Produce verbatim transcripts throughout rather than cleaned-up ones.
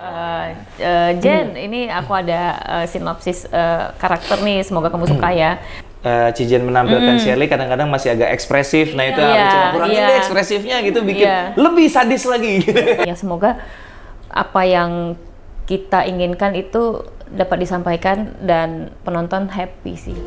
Uh, uh, Jen, ini aku ada uh, sinopsis uh, karakter nih, semoga kamu suka ya. Uh, Cijen menampilkan mm. Shirley kadang-kadang masih agak ekspresif, nah itu yeah, harus coba kurangin yeah. deh ekspresifnya gitu, bikin yeah. lebih sadis lagi. Ya semoga apa yang kita inginkan itu dapat disampaikan dan penonton happy sih.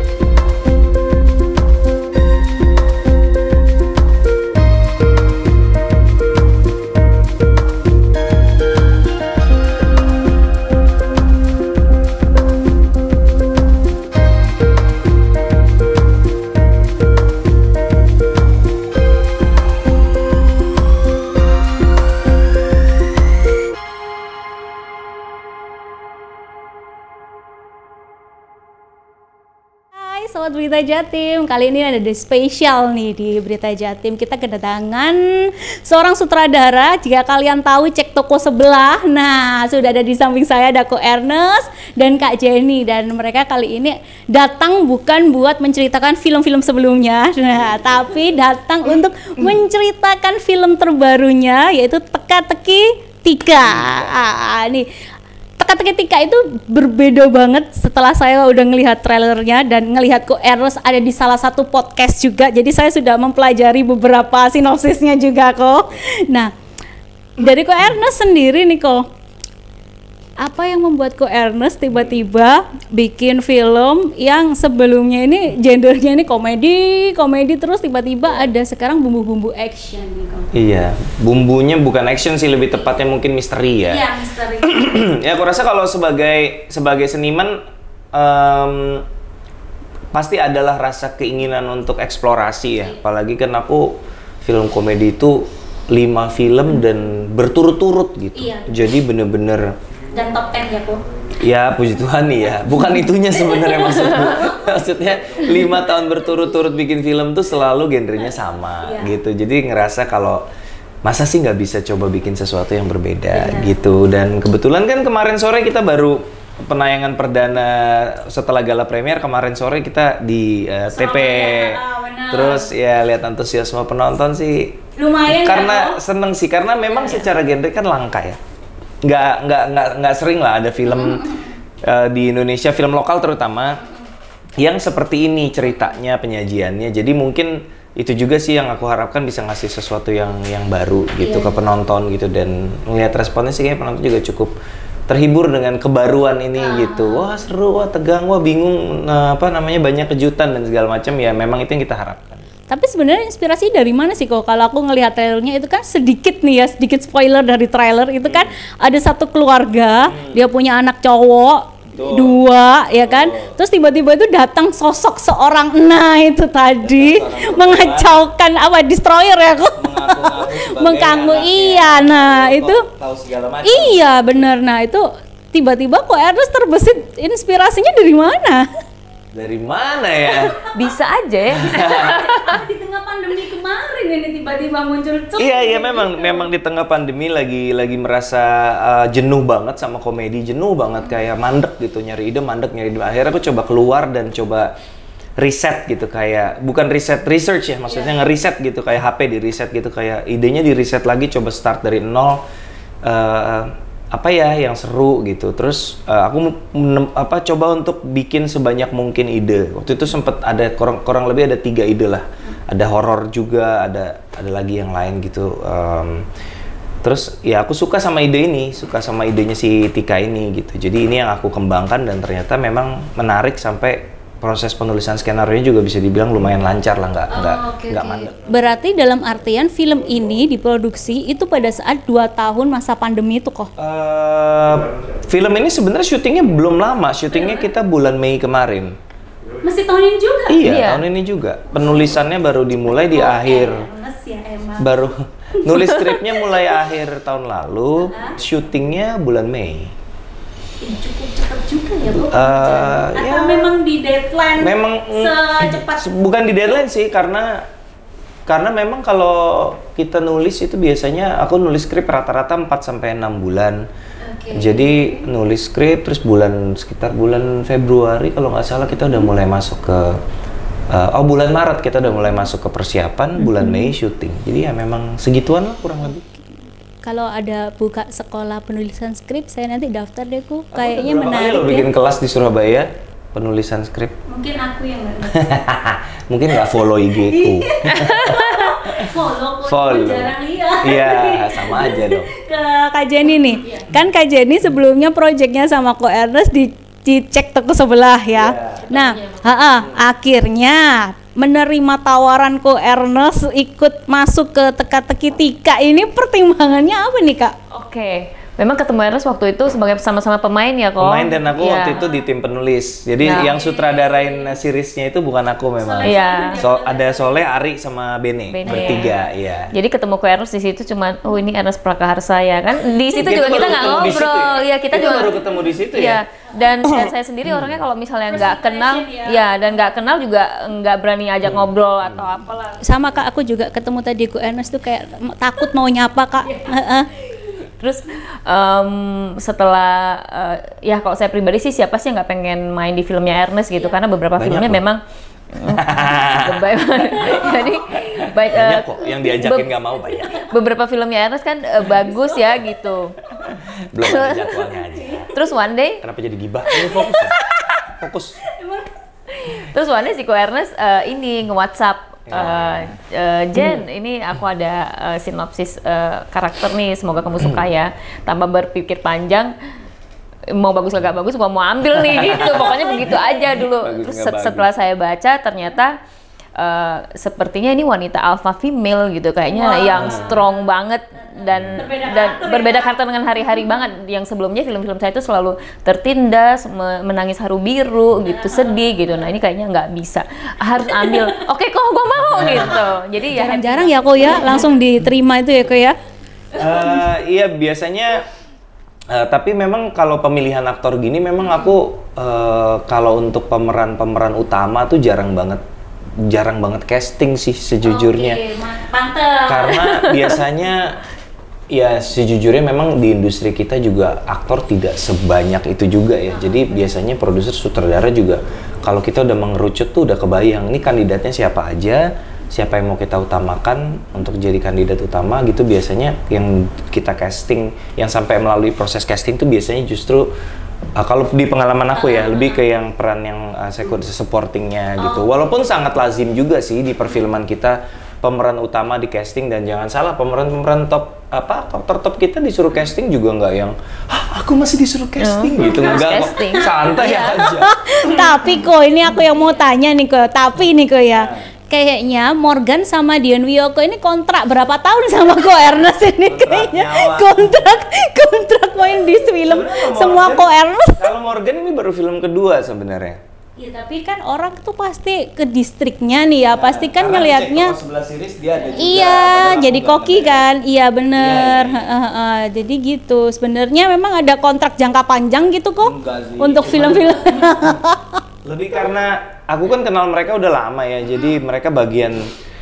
Sobat Berita Jatim, kali ini ada di spesial nih di Berita Jatim. Kita kedatangan seorang sutradara. Jika kalian tahu, cek toko sebelah. Nah, sudah ada di samping saya ada Ko Ernest dan Kak Jenny. Dan mereka kali ini datang bukan buat menceritakan film-film sebelumnya, nah, tapi datang untuk menceritakan film terbarunya, yaitu Teka-Teki tiga. Ah, nih. Teka-Teki tiga itu berbeda banget setelah saya udah ngelihat trailernya dan ngelihat Ko Ernest ada di salah satu podcast juga. Jadi saya sudah mempelajari beberapa sinopsisnya juga kok. Nah, dari Ko Ernest sendiri nih kok, apa yang membuat Ko Ernest tiba-tiba bikin film yang sebelumnya ini gendernya ini komedi, komedi terus tiba-tiba ada sekarang bumbu-bumbu action nih kok. Iya, bumbunya bukan action sih, lebih tepatnya mungkin misteri ya. Iya, misteri. Ya aku rasa kalau sebagai sebagai seniman um, pasti adalah rasa keinginan untuk eksplorasi ya. Apalagi kan aku film komedi itu lima film dan berturut-turut gitu. Iya. Jadi bener-bener dan top ten ya kok. Ya puji Tuhan nih ya, bukan itunya sebenarnya maksudku. Maksudnya lima tahun berturut-turut bikin film tuh selalu genrenya sama ya. Gitu. Jadi ngerasa kalau masa sih nggak bisa coba bikin sesuatu yang berbeda ya. Gitu. Dan kebetulan kan kemarin sore kita baru penayangan perdana setelah gala premier. Kemarin sore kita di uh, T P. Ya, terus ya lihat antusiasme penonton sih. Lumayan. Karena ya, seneng sih, karena memang ya, secara genre kan langka ya. nggak nggak nggak nggak sering lah ada film uh, di Indonesia, film lokal terutama yang seperti ini ceritanya, penyajiannya. Jadi mungkin itu juga sih yang aku harapkan bisa ngasih sesuatu yang yang baru gitu yeah. ke penonton gitu, dan melihat responnya sih kayaknya penonton juga cukup terhibur dengan kebaruan ini ah. gitu. Wah seru, wah tegang, wah bingung, nah, apa namanya banyak kejutan dan segala macam ya. Memang itu yang kita harapkan. Tapi sebenarnya inspirasi dari mana sih kok? Kalau aku ngelihat trailernya itu kan sedikit nih ya, sedikit spoiler dari trailer itu kan hmm. ada satu keluarga, hmm. dia punya anak cowok Tuh. dua, ya kan? Tuh. Terus tiba-tiba itu datang sosok seorang, nah itu tadi mengacaukan apa, destroyer ya kok? Mengkanggu iya, nah itu iya benar. Nah itu tiba-tiba kok Ernest terbesit, inspirasinya dari mana? Dari mana ya? Bisa aja ya. Di tengah pandemi kemarin ini tiba-tiba muncul cuk. Iya iya memang memang di tengah pandemi lagi lagi merasa uh, jenuh banget sama komedi, jenuh banget kayak mandek gitu, nyari ide mandek nyari ide. Akhirnya aku coba keluar dan coba riset gitu, kayak bukan riset research ya, maksudnya yeah. ngeriset gitu, kayak H P di riset gitu, kayak idenya di riset lagi, coba start dari nol. Uh, apa ya yang seru gitu, terus uh, aku menem, apa coba untuk bikin sebanyak mungkin ide. Waktu itu sempet ada kurang kurang lebih ada tiga ide lah, ada horor juga, ada ada lagi yang lain gitu. Um, terus ya aku suka sama ide ini, suka sama idenya si Tika ini gitu. Jadi ini yang aku kembangkan dan ternyata memang menarik, sampai proses penulisan skenario juga bisa dibilang lumayan lancar lah, nggak nggak oh, okay, nggak okay. mandek. Berarti dalam artian film ini diproduksi itu pada saat dua tahun masa pandemi itu kok? Uh, film ini sebenarnya syutingnya belum lama, syutingnya kita bulan Mei kemarin. Masih tahun ini juga? Iya, iya. tahun ini juga. Penulisannya baru dimulai di oh, akhir. Ya, baru nulis skripnya mulai akhir tahun lalu, syutingnya bulan Mei. Cukup cepat juga ya Bu? Uh, Atau ya, memang di deadline memang secepat? Bukan di deadline sih, karena karena memang kalau kita nulis itu biasanya aku nulis skrip rata-rata empat sampai enam bulan. Okay. Jadi nulis skrip terus bulan sekitar bulan Februari kalau nggak salah kita udah mulai masuk ke uh, oh bulan Maret kita udah mulai masuk ke persiapan, bulan mm-hmm. Mei syuting. Jadi ya memang segituan lah kurang lebih. kalau ada buka sekolah penulisan skrip, saya nanti daftar deh ku. Aku Kayaknya udah berapa kali menarik lo ya. bikin kelas di Surabaya penulisan skrip. Mungkin aku yang nggak Mungkin nggak follow I G ku. follow, Follow. jarang lihat. Iya, sama aja dong. Ke Kak Jenny nih, kan Kak Jenny sebelumnya proyeknya sama Ko Ernest di, dicek toko sebelah ya. Yeah. Nah, ha-ha, akhirnya menerima tawaran Ko Ernest ikut masuk ke Teka-Teki Tika ini pertimbangannya apa nih Kak? Oke, memang ketemu Ernest waktu itu sebagai sama-sama pemain ya kok. Pemain dan aku Iya. waktu itu di tim penulis. Jadi Nah. yang sutradarain seriesnya itu bukan aku memang. Iya. So, ada Soleh, Ari sama Bene, Bene. bertiga, iya. Jadi ketemu Ko Ernest di situ cuman, oh ini Ernest Prakaharsa ya kan. Di situ Kita juga baru kita nggak ketemu di situ ngobrol, ya? ya kita, Kita juga baru ketemu di situ ya? Iya. Dan, dan saya sendiri orangnya kalau misalnya nggak kenal, ya dan nggak kenal juga nggak berani ajak ngobrol atau apalah. Sama Kak, aku juga ketemu tadi Ko Ernest tuh kayak takut mau nyapa Kak. Heeh. Terus em, setelah eh, ya kalau saya pribadi sih siapa sih yang nggak pengen main di filmnya Ernest gitu, karena beberapa Banyak filmnya loh. memang lebay banget. Jadi baik eh, Banyak kok yang diajakin be- nggak mau banyak. beberapa filmnya Ernest kan eh, bagus ya gitu. Belum ada jadwalnya aja. Terus one day, Kenapa jadi gibah? Ini fokus ya? Fokus. terus one day si Ko Ernest eh, ini nge-WhatsApp eh, eh, Jen, ini aku ada eh, sinopsis eh, karakter nih, semoga kamu suka ya. Tanpa berpikir panjang, mau bagus gak bagus, gua mau ambil nih gitu. Pokoknya begitu aja dulu. Bagus Terus nggak set- bagus. setelah saya baca ternyata eh, sepertinya ini wanita alpha female gitu, kayaknya yang strong banget dan dan berbeda karakter dengan hari-hari banget. Yang sebelumnya film-film saya itu selalu tertindas, me- menangis haru biru gitu, sedih gitu. Nah ini kayaknya nggak bisa, harus ambil. Oke kok gua mau gitu. Jadi ya Jarang-jarang ya Ko ya, langsung diterima itu ya Ko ya. Eh, iya biasanya, eh, tapi memang kalau pemilihan aktor gini memang aku eh, kalau untuk pemeran-pemeran utama tuh jarang banget, jarang banget casting sih sejujurnya. Pantes. Karena biasanya ya sejujurnya memang di industri kita juga aktor tidak sebanyak itu juga ya. Jadi biasanya produser sutradara juga kalau kita udah mengerucut tuh udah kebayang ini kandidatnya siapa aja, siapa yang mau kita utamakan untuk jadi kandidat utama gitu. Biasanya yang kita casting, yang sampai melalui proses casting tuh biasanya justru uh, kalau di pengalaman aku ya lebih ke yang peran yang uh, second supportingnya gitu. Walaupun sangat lazim juga sih di perfilman kita pemeran utama di casting, dan jangan salah pemeran-pemeran top apa aktor top kita disuruh casting juga nggak yang Hah, aku masih disuruh casting gitu, harus enggak kok. casting. Santai Iya. aja. Tapi Ko, ini aku yang mau tanya nih Ko. Tapi nih Ko ya, kayaknya Morgan sama Dion Wiyoko ini kontrak berapa tahun sama Ko Ernest ini Kontrak kayaknya nyawa. kontrak kontrak main di film Sebenarnya semua Morgan- Ko Ernest. Kalau Morgan ini baru film kedua sebenarnya. Ya tapi kan orang tuh pasti ke distriknya nih ya, pasti kan Karena ngelihatnya. di Cek Toko Sebelah series dia ada juga, Iya, padahal jadi aku nggak koki ngeliat. kan, iya bener. Iya, iya. Heeh, heeh. Jadi gitu. Sebenarnya memang ada kontrak jangka panjang gitu kok Enggak sih. untuk Cuman- film-film. Lebih karena aku kan kenal mereka udah lama ya, jadi mereka bagian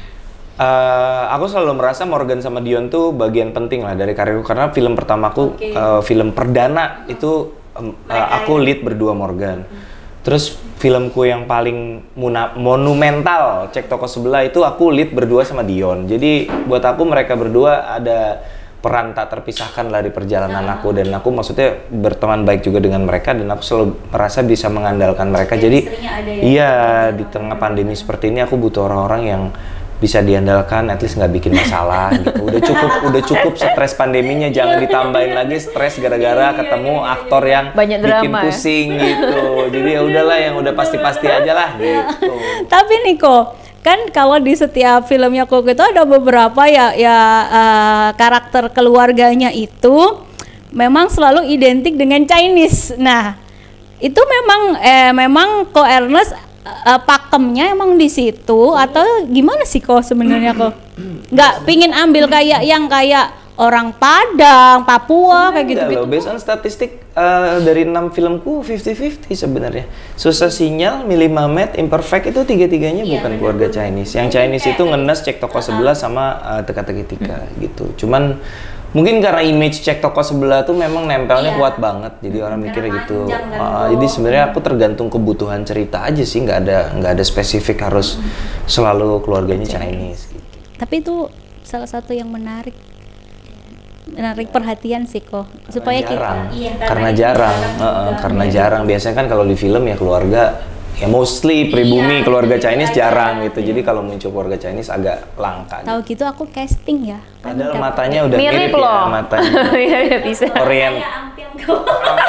eh, aku selalu merasa Morgan sama Dion tuh bagian penting lah dari karirku, karena film pertamaku Oke. eh, film perdana itu em, eh, aku lead berdua Morgan. Terus filmku yang paling muna- monumental Cek Toko Sebelah itu aku lead berdua sama Dion. Jadi buat aku mereka berdua ada peran tak terpisahkan lah di perjalanan aku, dan aku maksudnya berteman baik juga dengan mereka, dan aku selalu merasa bisa mengandalkan mereka. Jadi Chemistry-nya ada ya. iya, di tengah pandemi seperti ini aku butuh orang-orang yang bisa diandalkan, at least nggak bikin masalah gitu. Udah cukup, udah cukup stres pandeminya, jangan ditambahin lagi stres gara-gara ketemu aktor yang Banyak bikin drama ya. pusing gitu. Jadi ya udahlah yang udah pasti-pasti aja lah gitu. Tapi nih Ko, kan kalau di setiap filmnya Ko itu ada beberapa ya ya eh, karakter keluarganya itu memang selalu identik dengan Chinese. Nah, itu memang eh memang Ko Ernest eh, pakemnya emang di situ atau gimana sih Ko sebenarnya Ko? Nggak pingin ambil kayak yang kayak orang Padang, Papua kayak Enggak gitu-gitu. loh, based on statistik eh, dari enam filmku fifty fifty sebenarnya. Susah Sinyal, Mili Mamet, Imperfect itu tiga-tiganya Iya, bukan keluarga Chinese. Yang Chinese itu ngenes Cek Toko Sebelah sama eh, Teka-Teki Tika gitu. Cuman mungkin karena image Cek Toko Sebelah tuh memang nempelnya Iya. kuat banget. Jadi orang mikirnya gitu. panjang kan, Ah, Ko. jadi sebenarnya aku tergantung kebutuhan cerita aja sih, nggak ada nggak ada spesifik harus selalu keluarganya Chinese gitu. Tapi itu salah satu yang menarik. menarik perhatian sih kok supaya jarang. kita Iya, karena karena jarang, jarang Heeh, juga. karena jarang. Biasanya kan kalau di film ya keluarga, ya mostly pribumi Iya, keluarga itu Chinese aja. jarang gitu. Jadi kalau muncul keluarga Chinese agak langka. tahu gitu aku casting ya. Kan Padahal dapet- matanya udah Mirip mirip, loh. ya matanya. Iya, iya, bisa. Korean. Saya ampiang kok.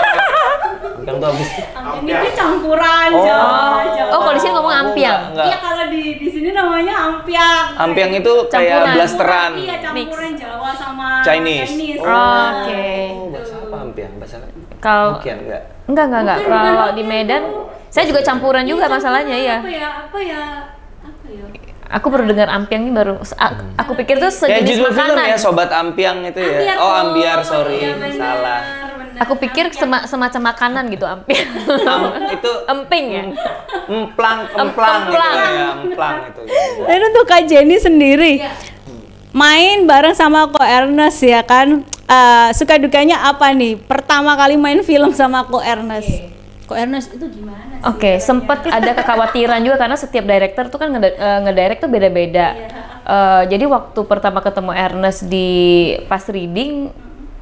Yang tuh habis. Ampiang itu campuran Oh. Jawa. Jawa. Oh, kalau di sini ngomong Aku ampiang. nggak- nggak. Iya, kalau di di sini namanya ampiang. Ampiang itu kayak Campuran. blasteran. Iya, campuran Jawa sama Chinese. Chinese. Oh, oke. Oh, bahasa apa ampiang? Bahasa Kalau Hokkien enggak? enggak enggak enggak Bukan, bukan kalau di Hokkien Medan tuh. saya juga campuran juga Iya, masalahnya ya. Apa ya? Apa ya? Apa ya? Aku baru dengar ampiang ini baru a- aku pikir tuh Kayak sejenis judul film makanan. ya, Sobat Ampiang itu ya. Ambiar, Oh, kok. ambiar, sorry. Iya, benar, Salah. benar. Aku pikir sema- semacam makanan gitu ampiang. Am- itu Emping ya. emplang, emplang gitu Emplang. ya, emplang itu. Dan untuk Kak Jenny sendiri Iya. main bareng sama Ko Ernest ya kan, eh, suka dukanya apa nih? Pertama kali main film sama Ko Ernest. Ko Ernest itu gimana sih? Oke, sempat ada kekhawatiran juga karena setiap director tuh kan ngede- eh, ngedirect tuh beda-beda. Eh, jadi waktu pertama ketemu Ernest di pas reading,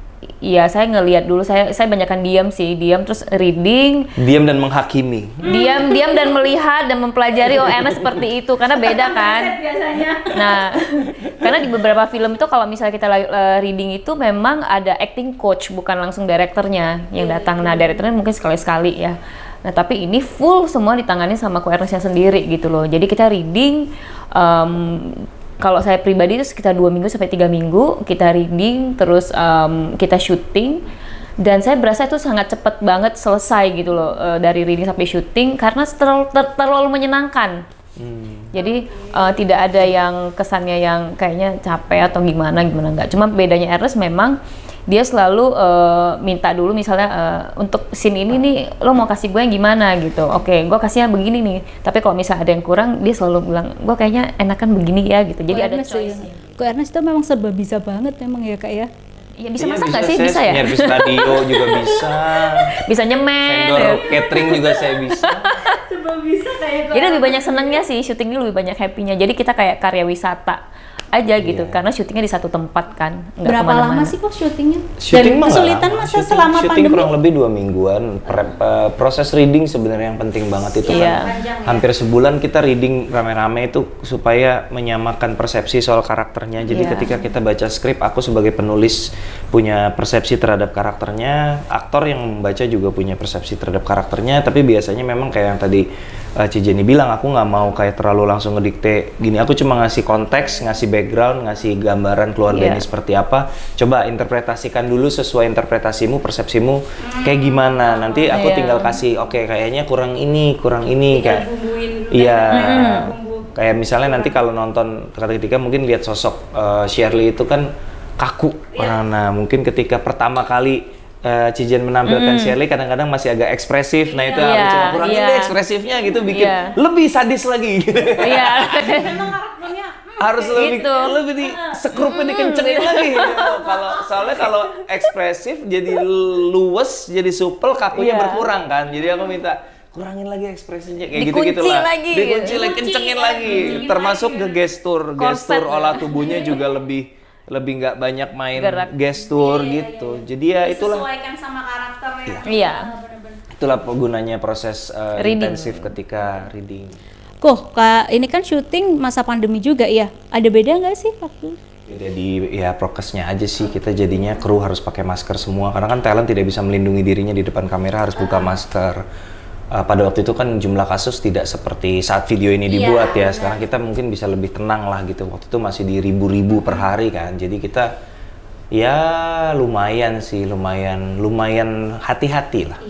ya saya ngelihat dulu saya saya banyakan diam sih, diam terus reading, Diam dan menghakimi. diam diam dan melihat dan mempelajari oh Ernest seperti itu karena beda kan. Biasanya. Nah, karena di beberapa film itu kalau misalnya kita lagi uh, reading itu memang ada acting coach bukan langsung direkturnya yang datang. Nah, direkturnya mungkin sekali-sekali ya. Nah, tapi ini full semua ditangani sama Ko Ernestnya sendiri gitu loh. Jadi kita reading um, kalau saya pribadi itu sekitar dua minggu sampai tiga minggu kita reading terus um, kita syuting. Dan saya berasa itu sangat cepat banget selesai gitu loh uh, dari reading sampai syuting karena terlalu, ter- terlalu menyenangkan. Hmm. Jadi uh, tidak ada yang kesannya yang kayaknya capek atau gimana gimana enggak. Cuma bedanya Ernest memang dia selalu uh, minta dulu misalnya uh, untuk scene ini nih lo mau kasih gue yang gimana gitu. Oke, gue kasihnya begini nih. Tapi kalau misalnya ada yang kurang dia selalu bilang gue kayaknya enakan begini ya gitu. Jadi Ko ada Ernest choice. ya. Ko Ernest itu memang serba bisa banget memang ya Kak ya. Ya bisa Iya, masak nggak sih? saya Bisa ya? Nyervis radio juga bisa. Bisa nyemen. Vendor ya. catering juga saya bisa. Sebab bisa kayak Jadi lebih banyak senangnya sih syuting ini lebih banyak happy-nya. Jadi kita kayak karya wisata aja gitu Iya. karena syutingnya di satu tempat kan. Nggak Berapa kemana-mana. lama sih kok syutingnya? Syuting Dan mah nggak kesulitan lama. masa Syuting- selama syuting pandemi? kurang lebih dua mingguan. Pre- eh, proses reading sebenarnya yang penting banget itu Iya. kan. Hampir sebulan kita reading rame-rame itu supaya menyamakan persepsi soal karakternya. Jadi Iya. ketika kita baca skrip, aku sebagai penulis punya persepsi terhadap karakternya, aktor yang membaca juga punya persepsi terhadap karakternya. Tapi biasanya memang kayak yang tadi uh, Ci Jenny bilang, aku nggak mau kayak terlalu langsung ngedikte gini. Aku cuma ngasih konteks, ngasih background, ngasih gambaran keluarga ini Iya. seperti apa. Coba interpretasikan dulu sesuai interpretasimu, persepsimu kayak gimana. Nanti aku Iya. tinggal kasih, oke kayaknya kurang ini, kurang ini kayak. bumbuin. Iya. Bumbu. Kayak misalnya nanti kalau nonton ketika mungkin lihat sosok uh, Shirley itu kan kaku. Nah, mungkin ketika pertama kali uh, Cijen menampilkan Shirley kadang-kadang masih agak ekspresif. Nah, itu Iya, harus coba kurangin iya. deh ekspresifnya gitu bikin Iya. lebih sadis lagi. Iya. Memang karakternya hmm, Harus kayak lebih gitu. lebih di sekrupnya dikencengin lagi. Kalau soalnya kalau ekspresif jadi luwes, jadi supel, kakunya Iya. berkurang kan. Jadi aku minta kurangin lagi ekspresinya kayak Dikunci gitu-gitu lah. lagi. Dikunci lagi, Dikunci, kencengin ya, lagi. dikunci Termasuk lagi. ke gestur, Korset. gestur olah tubuhnya juga lebih lebih nggak banyak main Gerak. gestur gitu. Jadi ya itulah disesuaikan sama karakternya. Iya. itulah gunanya proses uh, Reading. intensif ketika reading. Kok Kak, ini kan syuting masa pandemi juga ya. Ada beda nggak sih waktu? Jadi ya prokesnya aja sih, kita jadinya kru harus pakai masker semua karena kan talent tidak bisa melindungi dirinya di depan kamera, harus buka masker. Uh, pada waktu itu kan jumlah kasus tidak seperti saat video ini dibuat ya. Sekarang kita mungkin bisa lebih tenang lah gitu. Waktu itu masih di ribu-ribu per hari kan. Jadi kita ya lumayan sih, lumayan lumayan hati-hati lah.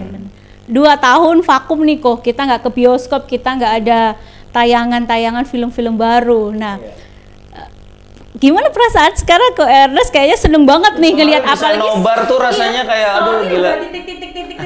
Dua tahun vakum nih kok, kita nggak ke bioskop, kita nggak ada tayangan-tayangan film-film baru. Nah, eh, gimana perasaan sekarang kok Ernest kayaknya seneng banget nih ngelihat Bisa apalagi nobar tuh rasanya kayak aduh gila. Titik-titik-titik-titik.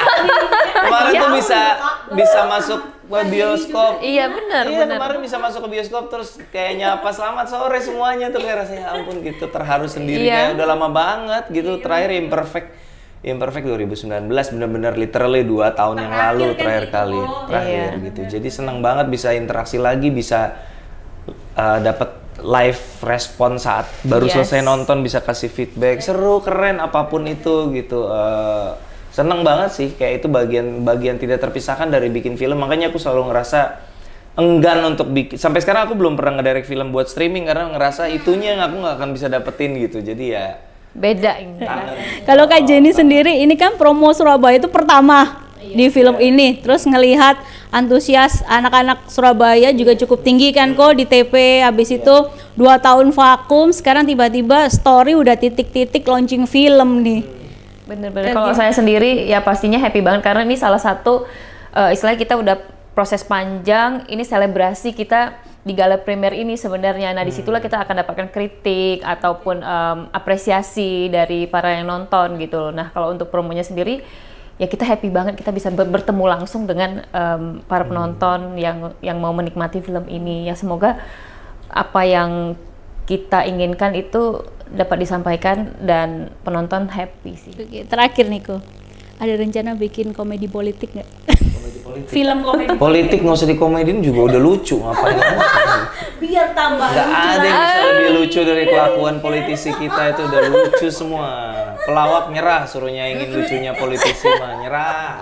Kemarin tuh Ya bisa bisa masuk ke bioskop. Iya benar Iya benar. kemarin bisa masuk ke bioskop terus kayak nyapa selamat sore semuanya tuh kayak rasanya ampun gitu terharu sendiri Iya. kayak udah lama banget gitu terakhir imperfect imperfect dua ribu sembilan belas bener-bener literally dua tahun yang lalu kan terakhir itu. kali terakhir Iya. gitu jadi seneng banget bisa interaksi lagi bisa uh, dapat live respon saat baru Yes. selesai nonton bisa kasih feedback seru keren apapun itu gitu. Uh, seneng banget sih kayak itu bagian bagian tidak terpisahkan dari bikin film, makanya aku selalu ngerasa enggan untuk bikin. Sampai sekarang aku belum pernah ngedirect film buat streaming karena ngerasa itunya yang aku nggak akan bisa dapetin gitu. Jadi ya Beda ini. Kalau Kak Jenny sendiri, ini kan promo Surabaya itu pertama di film ini. Terus ngelihat antusias anak-anak Surabaya juga cukup tinggi kan kok di T P. Habis itu dua tahun vakum, sekarang tiba-tiba story udah titik-titik launching film nih. Bener-bener. Kalau saya sendiri ya pastinya happy banget karena ini salah satu uh, istilahnya kita udah proses panjang, ini selebrasi kita di gala premier ini sebenarnya. Nah, disitulah kita akan dapatkan kritik ataupun um, apresiasi dari para yang nonton gitu loh. Nah, kalau untuk promonya sendiri ya kita happy banget kita bisa ber- bertemu langsung dengan um, para penonton yang yang mau menikmati film ini. Ya semoga apa yang kita inginkan itu dapat disampaikan dan penonton happy sih. Oke, terakhir nih kok, ada rencana bikin komedi politik nggak? Film komedi. politik nggak usah dikomediin juga udah lucu, ngapain Biar tambah nggak ada yang bisa lebih lucu dari kelakuan politisi kita, itu udah lucu semua. Pelawak nyerah suruh nyaingin lucunya politisi mah nyerah.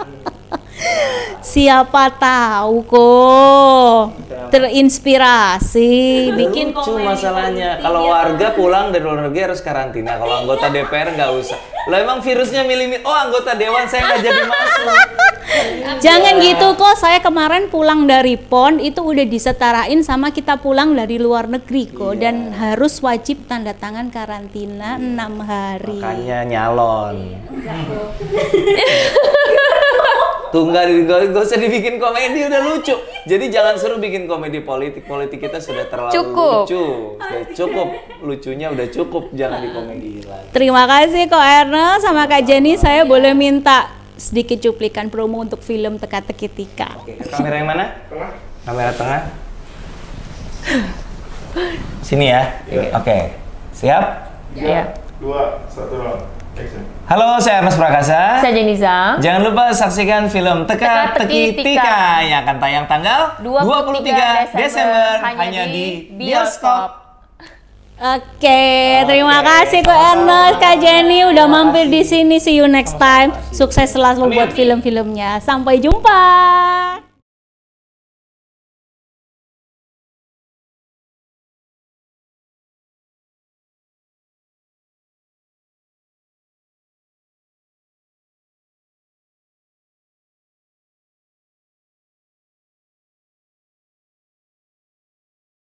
Siapa tahu kok terinspirasi bikin Lucu komedi masalahnya politik, kalau ya. warga pulang dari luar negeri harus karantina, kalau anggota D P R nggak usah. Lah emang virusnya milih, oh anggota dewan saya nggak jadi masuk. Jangan gitu kok, saya kemarin pulang dari P O N itu udah disetarain sama kita pulang dari luar negeri kok. Iya. Dan harus wajib tanda tangan karantina enam hari. Makanya nyalon. Tuh nggak nggak nggak usah dibikin komedi, udah lucu. Jadi jangan suruh bikin komedi politik, politik kita sudah terlalu Cukup. lucu, sudah cukup lucunya udah cukup, jangan dikomediin lagi. Terima kasih kok Ernest sama Kak Jenny, saya boleh minta sedikit cuplikan promo untuk film Teka-teki Tika. Oke, kamera yang mana? Tengah. Kamera tengah. Sini ya. Oke, siap? Ya. Dua, satu, roll. Action. Halo, saya Ernest Prakasa. Saya Jeniza. Jangan lupa saksikan film Teka-teki Teka-teki Tika Tika yang akan tayang tanggal dua puluh tiga Desember hanya di bioskop. Oke, terima kasih kok Ernest, Kak Jenny udah mampir di sini. See you next time. Sukses selalu buat film-filmnya. Sampai jumpa.